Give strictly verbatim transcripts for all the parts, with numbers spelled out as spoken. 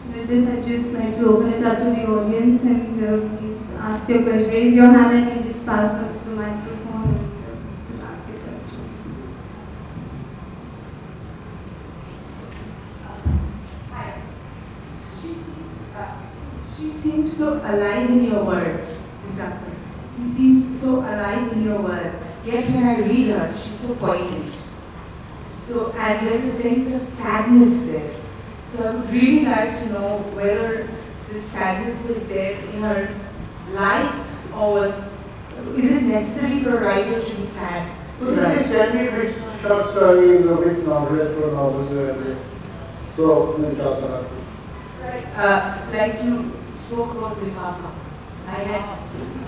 With this, I'd just like to open it up to the audience and uh, please ask your question. Raise your hand and you just pass up the microphone and uh, ask your questions. Hi. She seems, uh, she seems so alive in your words, Mister Akhtar. He seems so alive in your words. Yet when I read her, she's so poignant. So, and there's a sense of sadness there. So I would really like to know whether this sadness was there in her life, or was, is it necessary for a writer to be sad? Could you please tell me which short story, which novelette or novel you have read? So we'll talk about it. Right. Uh, like you spoke about Lifafa. I had,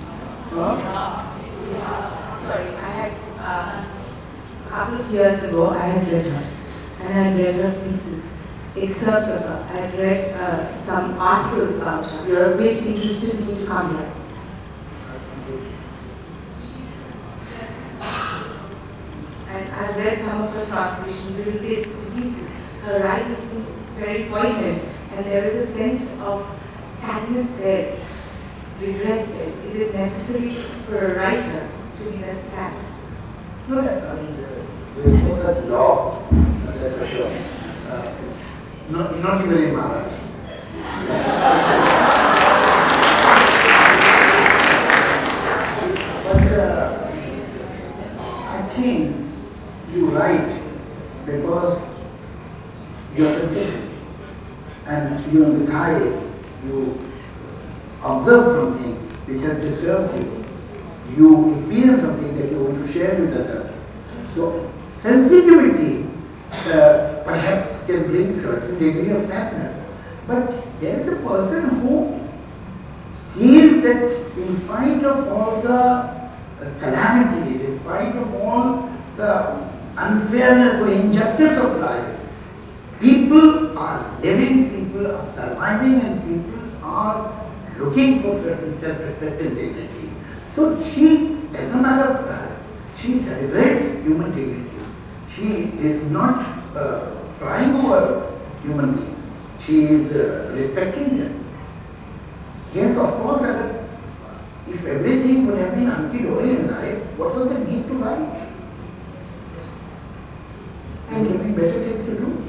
Huh? sorry, I had, uh, a couple of years ago, I had read her. And I had read her pieces. Excerpts of her. I had read uh, some articles about her, Yeah. which interested me to come here. And I've read some of her translations, little bits and pieces. Her writing seems very poignant, and there is a sense of sadness there, regret there. Is it necessary for a writer to be that sad? No, I mean, there is no such law, that's for sure. Uh, not, not even in Maharashtra. But uh, I think you write because you are sensitive, and you empathize, you observe something which has disturbed you, you experience something that you want to share with others. So sensitivity uh, perhaps can bring certain degree of sadness, but there is a person who sees that in spite of all the uh, calamities, in spite of all the unfairness or injustice of life, people are living, people are surviving, and people are looking for certain self-respect and dignity. So she, as a matter of fact, she celebrates human dignity. She is not uh, trying over human being. She is uh, respecting them. Yes, of course, if everything would have been hunky-dory in life, what was the need to write? There would be better things to do.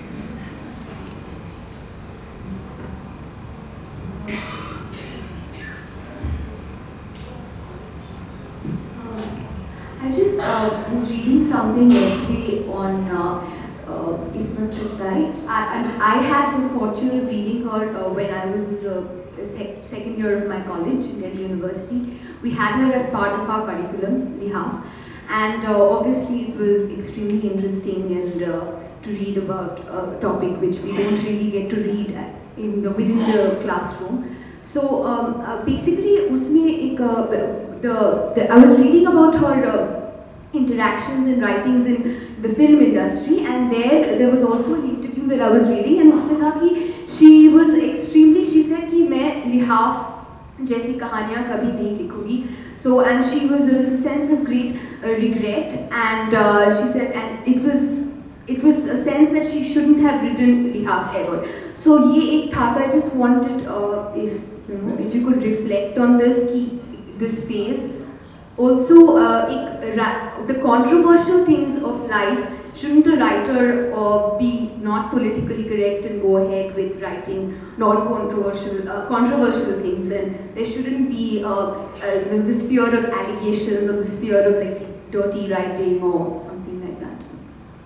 I just uh, was reading something yesterday on uh, uh, Ismat Chughtai. I, and I had the fortune of reading her uh, when I was in the sec second year of my college in Delhi University. We had her as part of our curriculum, Lihaf. And uh, obviously it was extremely interesting and uh, to read about a topic which we don't really get to read in the, within the classroom. So um, uh, basically, usme ek, uh, the, the, I was reading about her uh, interactions and writings in the film industry, and there there was also an interview that I was reading, and usme tha ki she was extremely, she said ki main lihaf jaisi kahaniyan kabhi nahi likhugi. So, and she was, there was a sense of great uh, regret, and uh, she said, and it was it was a sense that she shouldn't have written lihaf ever. So ye ek tha, I just wanted uh, if you know if you could reflect on this ki, this phase. Also, uh, ek, the controversial things of life, shouldn't a writer uh, be not politically correct and go ahead with writing non-controversial uh, controversial things, and there shouldn't be uh, uh, you know, this fear of allegations or this fear of like dirty writing or something like that. So.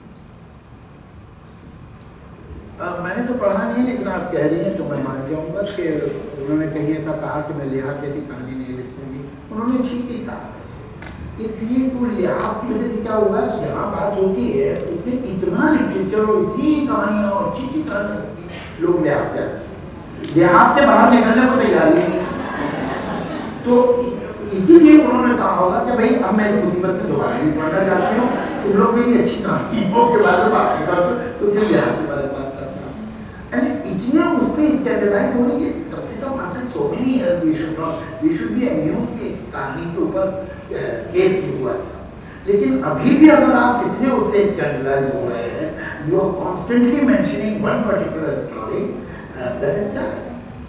Uh, मैंने तो पढ़ा नहीं, लेकिन आप कह रही हैं तो मैं मान जाऊंगा कि उन्होंने कहीं ऐसा कहा कि मैं लिहाफ जैसी कहानी नहीं लिखूंगी। उन्होंने ठीक ही कहा वैसे, इसलिए तो लिहाफ की वजह से क्या होगा, यहाँ बात होती है उसमें इतना लिटरेचर और इतनी कहानियाँ और अच्छी अच्छी कहानियाँ होती हैं, लोग लिहाफ जाते हैं, लिहाफ से बाहर निकलने को तैयार नहीं है। तो इसीलिए उन्होंने कहा होगा कि भाई अब मैं इस मुसीबत में दोबारा नहीं पढ़ना चाहती हूँ, तुम लोग मेरी अच्छी कहानियों के बारे में बात कर दो, तो सिर्फ लिहाफ के बारे में बात करता हूँ। And इतने उस पर स्टैंडर्डाइज होने के कम से कम after so many years we should not we should be amused कि इस कहानी के ऊपर केस क्यों हुआ था। लेकिन अभी भी अगर आप इतने उससे स्टैंडर्डाइज हो रहे हैं, you are constantly mentioning one particular story, And that is that.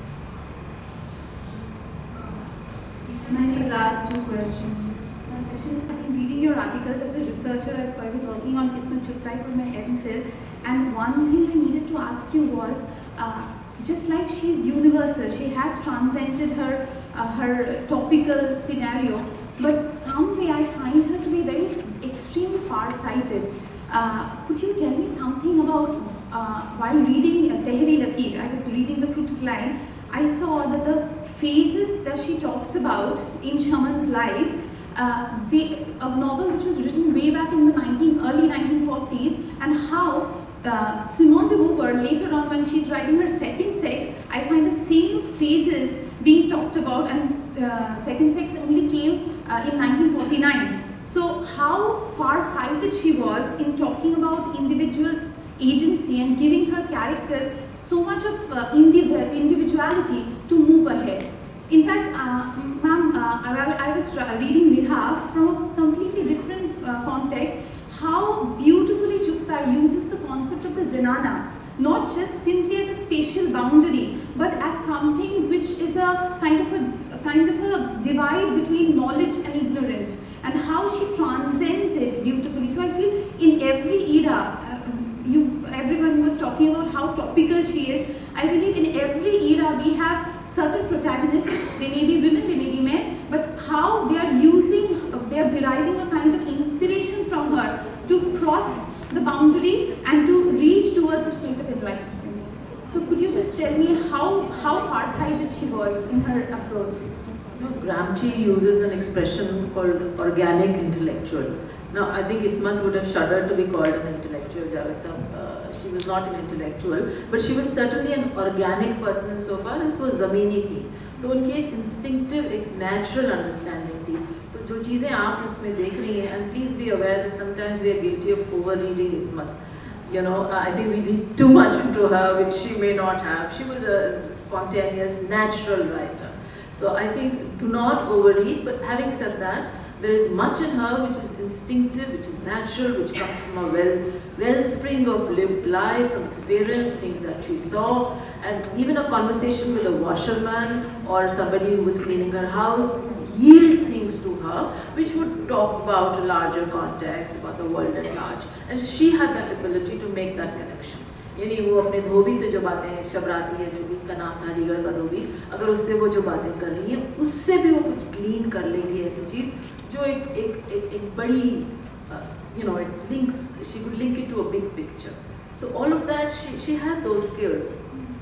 My last two questions. My question is, I've been reading your articles as a researcher. I, I was working on Ismat Chughtai for my MPhil, and one thing I needed to ask you was, uh, just like she is universal, she has transcended her uh, her topical scenario, but some way I find her to be very extremely far-sighted. Uh, could you tell me something about, uh, while reading uh, Tehri Lakir, I was reading the Crooked Line, I saw that the phases that she talks about in Shaman's life, uh, they, a novel which was written way back in the nineteen, early nineteen forties, and how uh, Simone de Beauvoir later on when she's writing her Second Sex, I find the same phases being talked about, and uh, Second Sex only came uh, in nineteen forty-nine. So how far-sighted she was in talking about individual agency and giving her characters so much of uh, indiv individuality to move ahead. In fact, uh, ma'am, uh, I, I was reading Liha from a completely different uh, context, how beautifully Chughtai uses the concept of the zenana, not just simply as a spatial boundary, but as something which is a kind of a, a kind of a divide between knowledge and ignorance, and how she transcends it beautifully. So I feel in every era, uh, you, everyone was talking about how topical she is. I believe in every era we have certain protagonists, they may be women, they may be men, but how they are using, they are deriving a kind of inspiration from her to cross the boundary and to reach towards a state of enlightenment. So could you just tell me how, how far-sighted she was in her approach? You know, Gramsci uses an expression called organic intellectual. Now, I think Ismat would have shuddered to be called an intellectual, Javed. Uh, she was not an intellectual, but she was certainly an organic person insofar as वो ज़मीनी थी. तो उनकी एक instinctive, एक natural understanding थी. तो जो चीज़ें आप इसमें देख रही हैं, and please be aware that sometimes we are guilty of over-reading Ismat. You know, I think we read too much into her, which she may not have. She was a spontaneous, natural writer. So I think do not overread, but having said that, there is much in her which is instinctive, which is natural, which comes from a well, wellspring of lived life, from experience, things that she saw, and even a conversation with a washerman or somebody who was cleaning her house yield things to her, which would talk about a larger context, about the world at large. And she had that ability to make that connection. यानी वो अपने धोबी से जो बातें शबराती है, जो कि उसका नाम था अलीगढ़ का धोबी, अगर उससे वो जो बातें कर रही है, उससे भी वो कुछ क्लीन कर लेंगी ऐसी चीज़ जो एक एक एक एक बड़ी, you know, it links, she could link it to a big picture. So all of that, she she had those skills.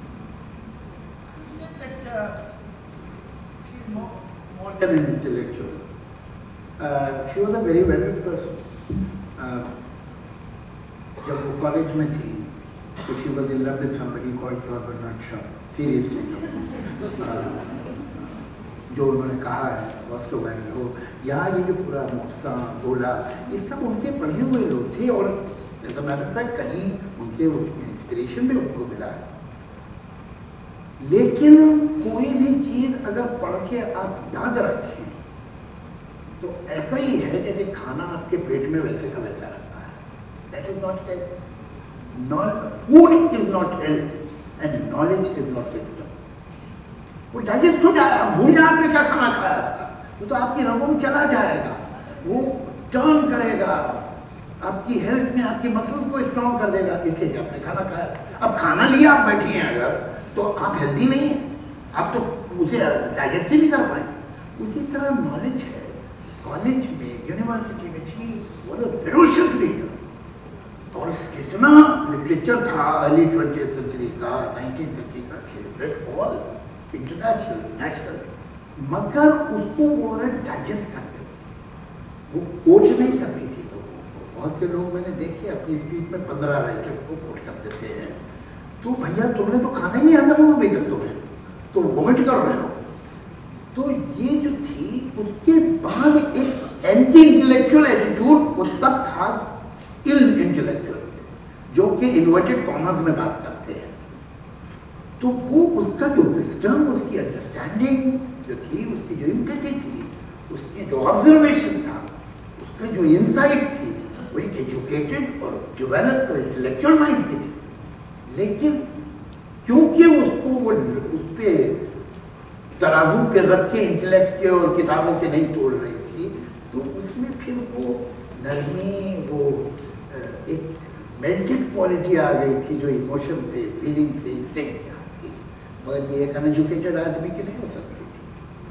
That uh, she's more, more than an intellectual. Uh, she was a very valued person. Uh, जब वो college में थी, so she was in love with somebody called George Bernard Shaw. Seriously, uh, जो उन्होंने कहा है वास्तव में को यहाँ ये जो पूरा मुक्सा जोला ये सब उनके पढ़े हुए लोग थे और जैसा मैंने कहा कहीं उनके इंस्पिरेशन भी उनको मिला है. लेकिन कोई भी चीज अगर पढ़ के आप याद रखें तो ऐसा ही है जैसे खाना आपके पेट में वैसे का वैसा रहता है. That is not health. Food is not health and knowledge is not wisdom. वो डाइजेस्ट हो जाएगा, भूल जाए आपने क्या खाना खाया था, वो तो आपकी रगों में चला जाएगा, वो टर्न करेगा आपकी हेल्थ में, आपके मसल्स को स्ट्रॉन्ग कर देगा, इसलिए आपने खाना खाया. अब खाना लिया आप बैठी हैं अगर तो आप हेल्दी नहीं है, आप तो उसे डाइजेस्ट ही नहीं कर पाए. उसी तरह नॉलेज है. कॉलेज में, यूनिवर्सिटी में she was a ferocious reader और जितना लिटरेचर था अर्ली ट्वेंटिएथ सेंचुरी का, नाइनटीन सेंचुरी का, she read all international, national, मगर उसको वो डाइजेस्ट करते थे, वो कोच नहीं करती थी. तो बहुत से लोग मैंने देखे अपनी स्पीच में पंद्रह राइटर्स को कोट कर देते हैं. तो भैया तुमने तो खाना ही नहीं हजम हुआ अभी तक, तुम्हें तो वोमिट कर रहे हो. तो ये जो थी उसके बाद एक एंटी इंटेलेक्चुअल एटीट्यूड वो तब था इल इंटेलेक्चुअल, जो कि इन्वर्टेड कॉमर्स में बात करते हैं. तो वो उसका जो विजडम, उसकी अंडरस्टैंडिंग जो थी, उसकी जो एम्पैथी थी, उसकी जो ऑब्जर्वेशन था, उसका जो इंसाइट थी, वो एक एजुकेटेड और डेवलप्ड इंटेलेक्चुअल माइंड की थी. लेकिन क्योंकि उसको वो उस पे तराजू पे रख के इंटेलेक्ट के और किताबों के नहीं तोड़ रही थी, तो उसमें फिर वो नरमी, वो एक मेल्टेड क्वालिटी आ गई थी, जो इमोशन थे, फीलिंग थे, इंस्टिंक्ट थी, मगर ये एक अनएजुकेटेड आदमी की नहीं हो सकती थी।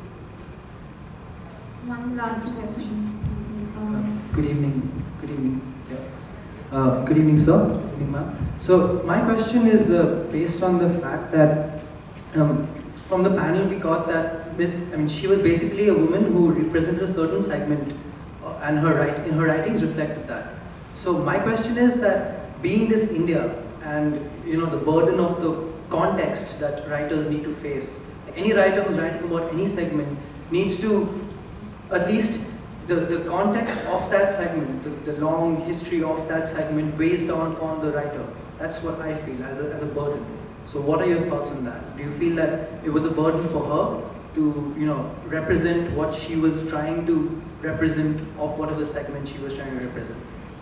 One last question. Uh, good evening. Good evening. Yeah. Uh, good evening, sir. Good evening, ma'am. So my question is uh, based on the fact that um, from the panel we got that Miz I mean, she was basically a woman who represented a certain segment, uh, and her write in her writings reflected that. So my question is that being this India, and you know the burden of the context that writers need to face, like any writer who's writing about any segment needs to at least the, the context of that segment, the, the long history of that segment weighs down upon the writer. That's what I feel as a, as a burden. So what are your thoughts on that? Do you feel that it was a burden for her to, you know, represent what she was trying to represent of whatever segment she was trying to represent?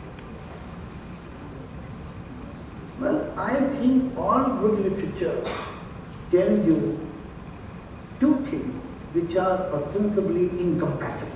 Well, I think all good literature tells you two things which are ostensibly incompatible.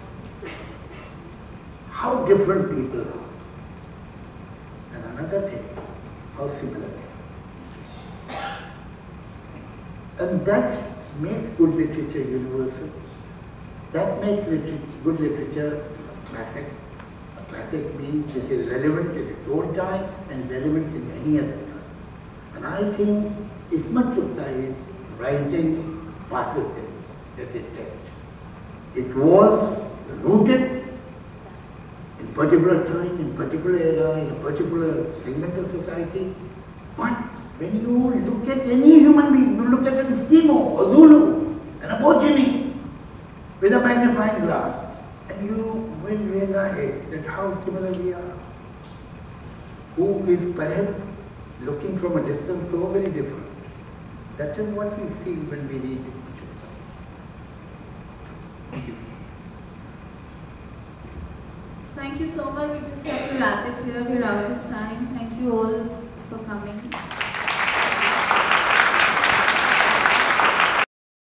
How different people are. And another thing, how similar they are. And that makes good literature universal. That makes liter good literature a classic. A classic means which is relevant in its own time and relevant in any other time. And I think Ismat Chughtai writing passes this as a test. It was rooted in particular time, in particular era, in a particular segment of society. But when you look at any human being, you look at an Eskimo, a Zulu, an Aborigine with a magnifying glass, and you will realize that how similar we are. Who is perhaps looking from a distance so very different. That is what we feel when we read it. Thank you. Thank you so much. We just have to wrap it here. We're out of time. Thank you all for coming.